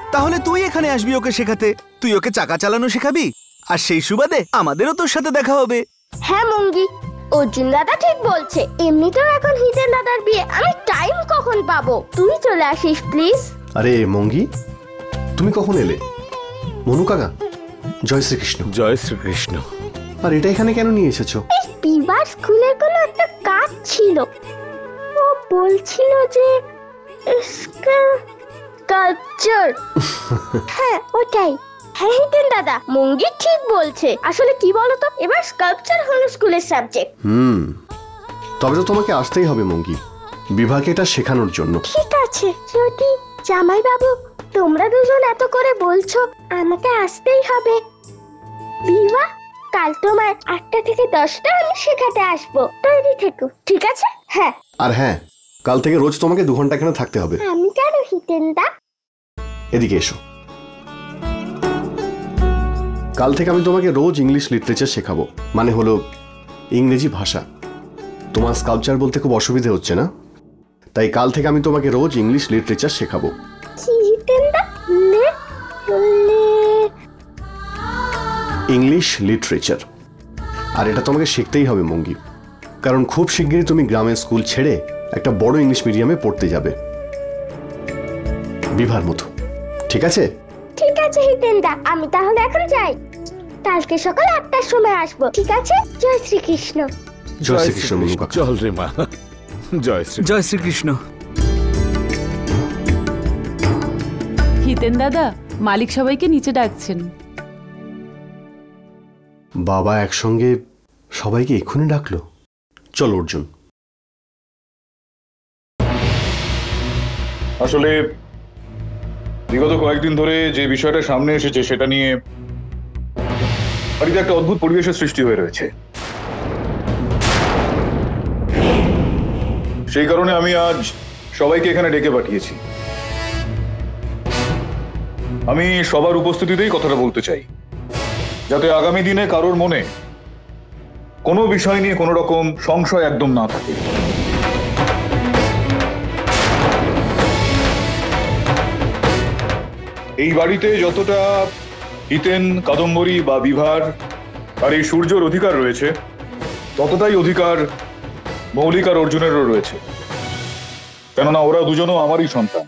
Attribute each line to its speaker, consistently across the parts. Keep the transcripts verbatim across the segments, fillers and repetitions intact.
Speaker 1: তাহলে তুই এখানে আসবি ওকে শেখাতে। তুই ওকে চাকা চালানো শেখাবি, আর সেই সুবাদে আমাদেরও তোর সাথে দেখা হবে।
Speaker 2: হ্যাঁ মুঙ্গি, অর্জুন দাদা ঠিক বলছে। এমনিতেও এখন হিতেন দাদার বিয়ে, আমি টাইম কখন পাবো? তুই চলে আসিস প্লিজ।
Speaker 3: আরে মঙ্গি, তুমি কখন এলে? মনু কাকা, জয় শ্রীকৃষ্ণ।
Speaker 4: জয় শ্রীকৃষ্ণ।
Speaker 3: আর এটা এখানে কেন নিয়ে এসেছো?
Speaker 2: বিবার স্কুলের কোনো একটা কাজ ছিল, ও বলছিল যে স্কাল্পচার। হ্যাঁ ওটাই। হ্যাঁ হিতেন দাদা, মুঙ্গি ঠিক বলছে। আসলে কি বলতো, এবার স্কাল্পচার হলো স্কুলের সাবজেক্ট।
Speaker 3: হুম, তবে তো তোমাকে আসতেই হবে মঙ্গি, বিভাকে এটা শেখানোর জন্য।
Speaker 2: ঠিক আছে, যদি জামাই বাবু তোমরা দুজন এত করে বলছো, আমাকে আসতেই হবে। বিভা, কাল তোমার আটটা থেকে দশটা আমি শেখাতে আসবো, তৈরি থেকো, ঠিক আছে? হ্যাঁ।
Speaker 3: আর হ্যাঁ, কাল থেকে রোজ তোমাকে দু ঘন্টা এখানে থাকতে হবে।
Speaker 2: আমি কেন হিতেন দা?
Speaker 3: এদিকে এসো। কাল থেকে আমি তোমাকে রোজ ইংলিশ লিটারেচার শেখাবো, মানে হলো ইংরেজি ভাষা। তোমার স্কাল্পচার বলতে খুব অসুবিধা হচ্ছে না, তাই কাল থেকে আমি তোমাকে রোজ ইংলিশ লিটারেচার শেখাবো।
Speaker 2: কি হিতেন দা?
Speaker 3: English literature. আর এটা তোমাকে শিখতেই হবে মঙ্গি, কারণ খুব শিগগিরই তুমি গ্রামের স্কুল ছেড়ে একটা বড় ইংলিশ মিডিয়ামে পড়তে যাবে, বিভার মতো। ঠিক আছে?
Speaker 2: ঠিক আছে হিতেন দা, আমি তাহলে এখন যাই। কালকে সকাল আটটার সময় আসবো, ঠিক আছে? জয় শ্রীকৃষ্ণ।
Speaker 3: জয় শ্রীকৃষ্ণ মনু কাকা।
Speaker 4: চল রে মা। জয় শ্রী
Speaker 1: জয় শ্রীকৃষ্ণ।
Speaker 5: হিতেন দাদা, মালিক সবাইকে নিচে ডাকছেন।
Speaker 3: বাবা একসঙ্গে সবাইকে এক্ষুনি ডাকলো। চল অর্জুন।
Speaker 6: আসলে বিগত কয়েকদিন ধরে যে বিষয়টা সামনে এসেছে সেটা নিয়ে বাড়িতে একটা অদ্ভুত পরিবেশের সৃষ্টি হয়ে রয়েছে। সেই কারণে আমি আজ সবাইকে এখানে ডেকে পাঠিয়েছি। আমি সবার উপস্থিতিতেই কথাটা বলতে চাই, যাতে আগামী দিনে কারোর মনে কোনো বিষয় নিয়ে কোনো রকম সংশয় একদম না থাকে। এই বাড়িতে যতটা হিতেন, কাদম্বরী বা বিভার আর এই সূর্যর অধিকার রয়েছে, ততটাই অধিকার মৌলিক আর অর্জুনেরও রয়েছে, কেননা ওরা দুজনও আমারই সন্তান।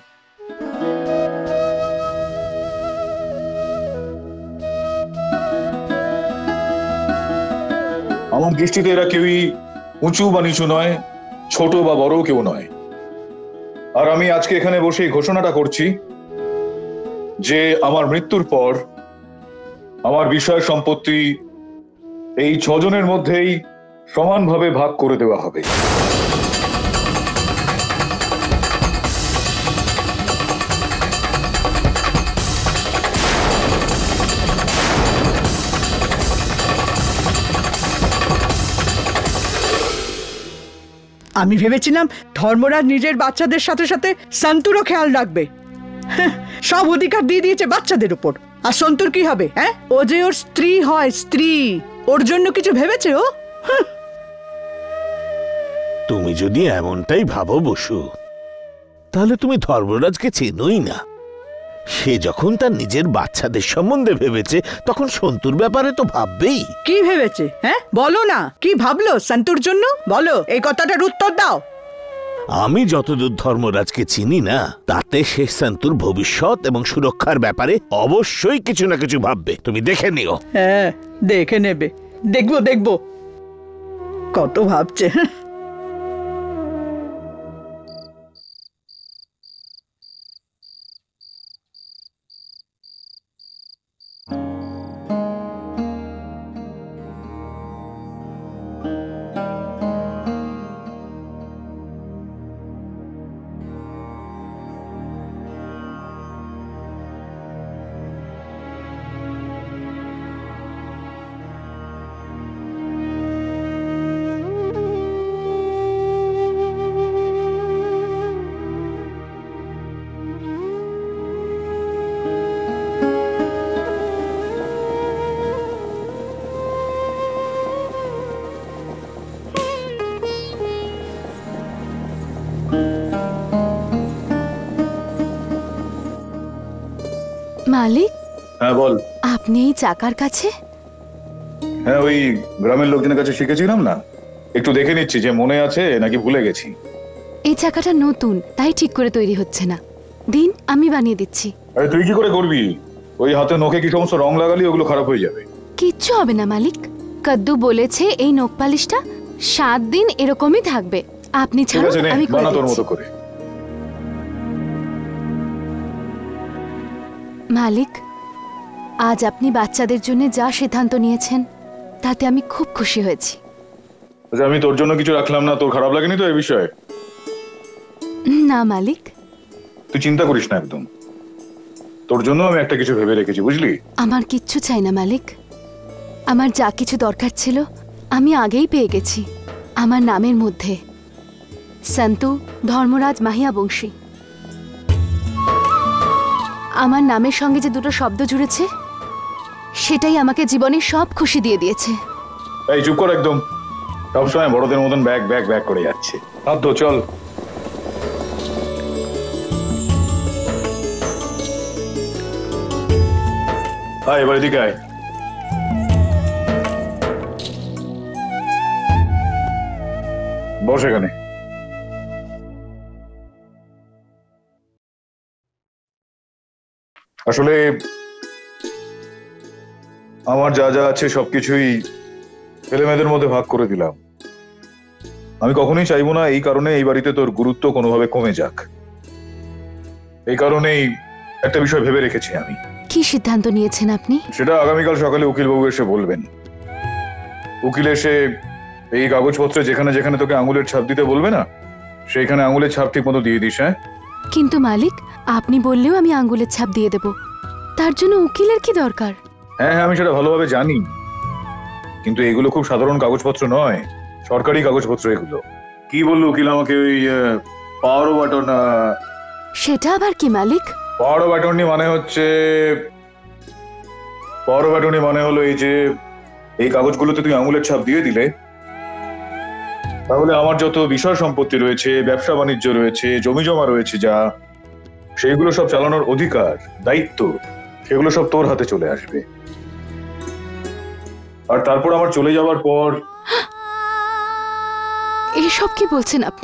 Speaker 6: আমার দৃষ্টিতে এরা কেউই উঁচু বা নিচু নয়, ছোট বা বড় কেউ নয়। আর আমি আজকে এখানে বসে ঘোষণাটা করছি যে আমার মৃত্যুর পর আমার বিষয় সম্পত্তি এই ছজনের মধ্যেই সমানভাবে ভাগ করে দেওয়া হবে।
Speaker 7: আমি ভেবেছিলাম ধর্মরাজ নিজের বাচ্চাদের সাথে সাথে সন্তুরও খেয়াল রাখবে। সব অধিকার দিয়ে দিয়েছে বাচ্চাদের উপর। আর সন্তুর কি হবে? হ্যাঁ, ও যে ওর স্ত্রী হয়, স্ত্রী, ওর জন্য কিছু ভেবেছে ও?
Speaker 4: তুমি যদি এমনটাই ভাবো বসু, তাহলে তুমি ধর্মরাজকে চেনোই না। সে যখন তার নিজের বাচ্চাদের সম্বন্ধে ভেবেছে, তখন সন্তুর ব্যাপারে তো ভাববেই।
Speaker 7: কি ভেবেছে? হ্যাঁ বলো না, কি ভাবলো সন্তুর জন্য? বলো, এই কথাটার উত্তর দাও।
Speaker 4: আমি যতদূর ধর্মরাজকে চিনি না, তাতে সে সন্তুর ভবিষ্যৎ এবং সুরক্ষার ব্যাপারে অবশ্যই কিছু না কিছু ভাববে। তুমি দেখে নিও।
Speaker 7: হ্যাঁ, দেখে নেবে। দেখবো দেখবো কত ভাবছে।
Speaker 8: মালিক,
Speaker 6: হ্যাঁ বল।
Speaker 8: আপনি এই চাকার কাছে?
Speaker 6: হ্যাঁ, ওই গ্রামের লোকজনের কাছে শিখেছিলাম না, একটু দেখে নিচ্ছি যে মনে আছে নাকি ভুলে গেছি।
Speaker 8: এই চাকাটা নতুন, তাই ঠিক করে তৈরি হচ্ছে না। দিন, আমি বানিয়ে দিচ্ছি।
Speaker 6: আরে তুই কি করে করবি? ওই হাতে নখে কি সমস্ত রং লাগালি ওগুলো খারাপ হয়ে যাবে।
Speaker 8: কিচ্ছু হবে না মালিক। কদ্দু বলেছে এই নখ পালিশটা সাত দিন এরকমই থাকবে। আপনি ছাড়ুন, আমি করে
Speaker 6: বানা তোর
Speaker 8: দিচ্ছি।
Speaker 6: মতো করে।
Speaker 8: মালিক, আজ আপনি বাচ্চাদের জন্য যা সিদ্ধান্ত নিয়েছেন তাতে আমি খুব খুশি হয়েছি।
Speaker 6: আচ্ছা, আমি তোর জন্য কিছু রাখলাম না, তোর খারাপ লাগেনি তো এই বিষয়ে?
Speaker 8: না মালিক,
Speaker 6: তুই চিন্তা করিস না একদম, তোর জন্য আমি একটা কিছু ভেবে রেখেছি, বুঝলি?
Speaker 8: আমার কিচ্ছু চাই না মালিক। আমার যা কিছু দরকার ছিল আমি আগেই পেয়ে গেছি। আমার নামের মধ্যে সন্তু ধর্মরাজ মাহিয়া বংশী। আমার নামের সঙ্গে যে দুটো শব্দ জুড়েছে সেটাই আমাকে জীবনের সব খুশি দিয়ে দিয়েছে।
Speaker 6: এই চুপ কর একদম, সবসময় বড়দের মতন ব্যাগ ব্যাগ ব্যাগ করে যাচ্ছে। হাত ধো, চল। আয় এবার এদিকে আয়। বস এখানে। আসলে আমার যা যা আছে সবকিছুই ছেলে মেয়েদের মধ্যে ভাগ করে দিলাম। আমি কখনোই চাইবো না এই কারণে এই বাড়িতে তোর গুরুত্ব কোনোভাবে কমে যাক। এই কারণেই একটা বিষয় ভেবে রেখেছি আমি।
Speaker 8: কি সিদ্ধান্ত নিয়েছেন আপনি?
Speaker 6: সেটা আগামীকাল সকালে উকিল বাবু এসে বলবেন। উকিল এসে এই কাগজপত্রে যেখানে যেখানে তোকে আঙুলের ছাপ দিতে বলবে না, সেইখানে আঙুলের ছাপ ঠিক মতো দিয়ে দিস। হ্যাঁ,
Speaker 8: কিন্তু মালিক, আপনি বললেও আমি আঙ্গুলের ছাপ দিয়ে দেব। তার জন্য উকিলের কি দরকার?
Speaker 6: হ্যাঁ হ্যাঁ, আমি সেটা ভালোভাবে জানি, কিন্তু এগুলো খুব সাধারণ কাগজপত্র নয়, সরকারি কাগজপত্র এগুলো। কি বললো উকিল আমাকে? ওই পাওয়ার অফ অ্যাটর্নি।
Speaker 8: সেটা আবার কি মালিক?
Speaker 6: পাওয়ার অফ অ্যাটর্নি মানে হচ্ছে, পাওয়ার অফ অ্যাটর্নি মানে হলো এই যে এই কাগজগুলোতে তুই আঙুলের ছাপ দিয়ে দিলে তাহলে আমার যত বিষয় সম্পত্তি রয়েছে, ব্যবসা বাণিজ্য রয়েছে, জমি জমা রয়েছে, যা সেইগুলো সব চালানোর অধিকার, দায়িত্ব, সেগুলো সব তোর হাতে চলে আসবে। আর তারপর আমার চলে যাওয়ার পর।
Speaker 8: এসব কি বলছেন আপনি?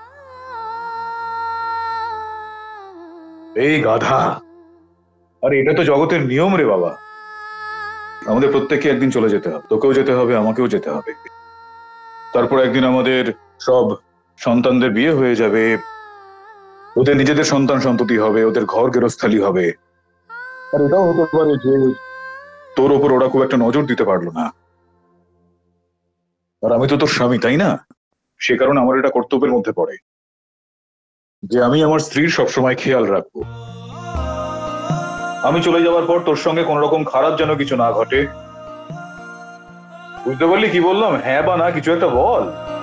Speaker 6: এই গাধা, আরে এটা তো জগতের নিয়ম রে বাবা। আমাদের প্রত্যেককে একদিন চলে যেতে হবে, তোকেও যেতে হবে, আমাকেও যেতে হবে। তারপর একদিন আমাদের সব সন্তানদের বিয়ে হয়ে যাবে, ওদের নিজেদের সন্তান সন্ততি হবে, ওদের ঘর গেরস্থালি হবে। আর এটাও হতে পারে যে তোর ওপর ওরা খুব একটা নজর দিতে পারলো না, আর আমি তো তোর স্বামী, তাই না? সে কারণে আমার এটা কর্তব্যের মধ্যে পড়ে যে আমি আমার স্ত্রীর সবসময় খেয়াল রাখবো। আমি চলে যাওয়ার পর তোর সঙ্গে কোন রকম খারাপ যেন কিছু না ঘটে। বুঝতে পারলি কি বললাম? হ্যাঁ বা না কিছু একটা বল।